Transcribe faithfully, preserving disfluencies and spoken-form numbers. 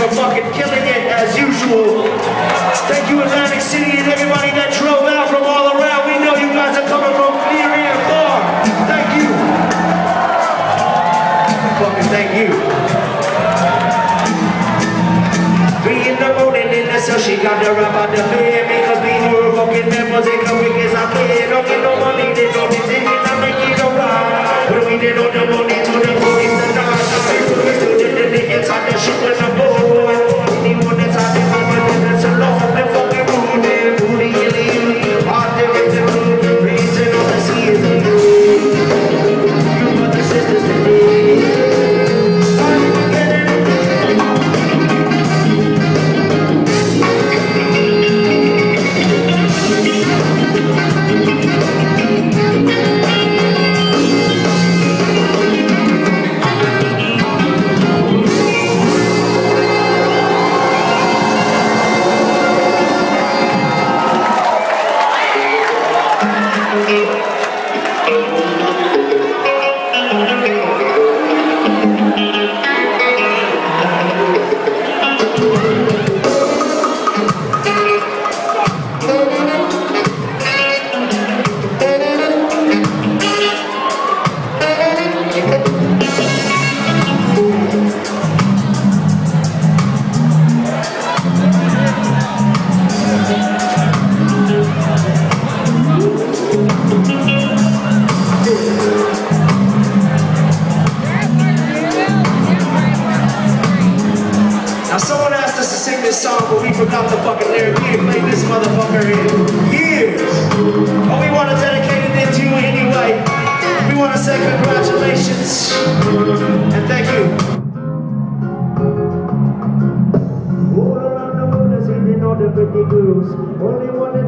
for fucking killing it as usual. Thank you Atlantic City and everybody that drove out from all around. We know you guys are coming from near and far. Thank you. Fucking thank you. Three in the morning in the cell, she got the rap out the bed because we were fucking members and quick as I pay. Don't get no money, they don't be taking, I make it alright. But we did all the money to the police, the night. We still did the inside the shit with the boy. Anyone that's out there, that's a law, they're fucking rude. They're booty, illy, hard to get the room. Racing on the seas, and you, you got the sisters today. Song, but we forgot the fucking lyric. We ain't played this motherfucker in years. But we want to dedicate it to you anyway. We want to say congratulations and thank you. All around the world, I see they know the pretty girls. Only one that